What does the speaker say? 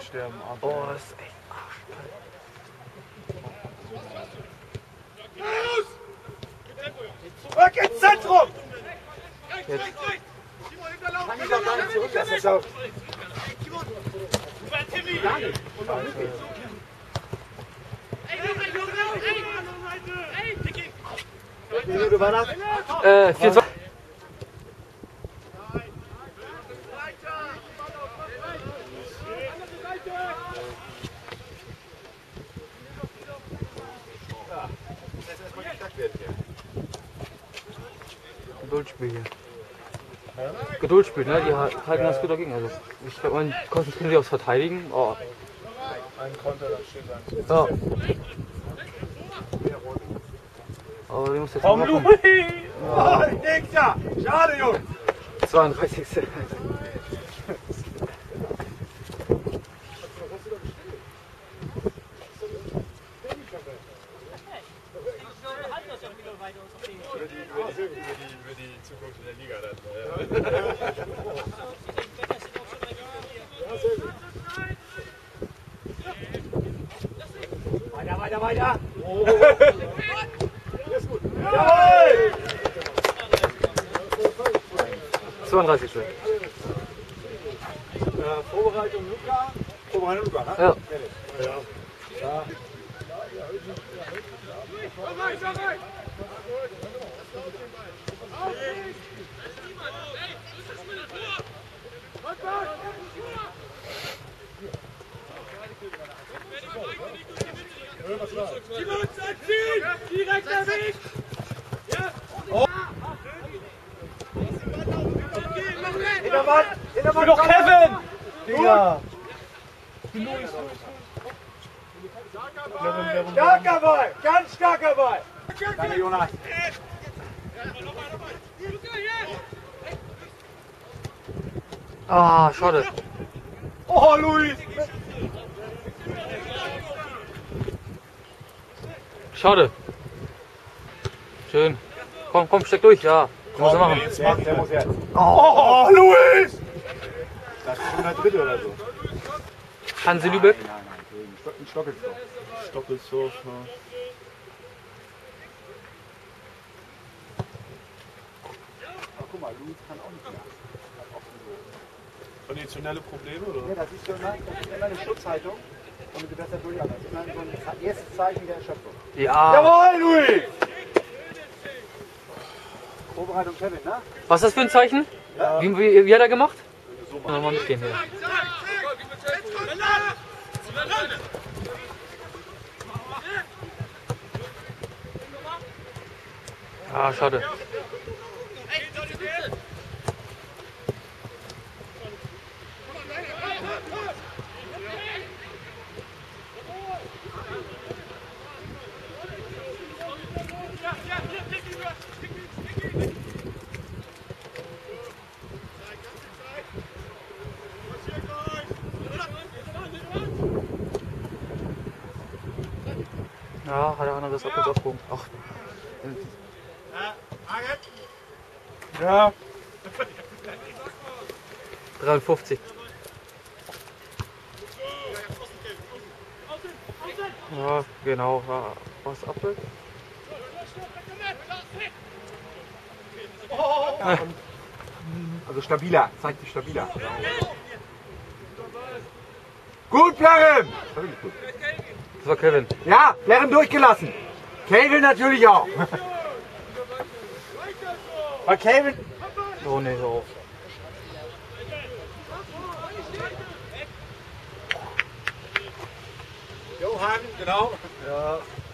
sterben ab. Oh, das ist echt arschkalt. Rück ins Zentrum! Jetzt. Kann ich doch gar nicht zurücklassen. Das ist auch... Minute war das? 24. Geduldsspiel hier. Geduldsspiel, ne? Die halten das gut dagegen. Also, ich glaube, man konzentriert sich aufs Verteidigen. Oh. Ein Konter, dann steht dann. Ja. Aber die muss jetzt Komm, mal machen. Louis! Oh, Nächster! Schade, Jungs! 32. Über die Zukunft in der Liga dann. Weiter, weiter, weiter! Oh. Ist gut. Jawohl! 32. Vorbereitung Luca. Vorbereitung Luca, ne? Ja. Ja. Direkter Weg! Hintermann, doch Kevin! Digga! Starker Ball! Ganz starker Ball! Danke, Jonas. Ah, schade. Oh, Luis! Schade. Schön. Komm, komm, steck durch, ja. Muss er machen. Der muss jetzt. Oh, Luis! Das ist schon der dritte oder so. Hansi Lübeck. Nein, ein Stockelsdorf. Stockelsdorf, ja. Guck mal, Luis kann auch nicht mehr. Konditionelle Probleme, Ja, oder? das ist immer eine Schutzhaltung und du besser durchatmen. Das ist immer so ein erstes Zeichen der Erschöpfung. Ja. Jawohl, Luis! Vorbereitung Kevin, ne? Was ist das für ein Zeichen? Ja. Wie hat er gemacht? Mal mitgehen hier. Ah, schade. Ja, hat der andere das abgehoben. Ach. Ja. 53. Ja, genau. Ja, was abwärts? Also stabiler, zeig dich stabiler. Gut, Perrin! Das war Kevin. Ja, Perrin durchgelassen. Kevin natürlich auch. Bei Kevin. Oh ne, so. Johann, genau. Ja.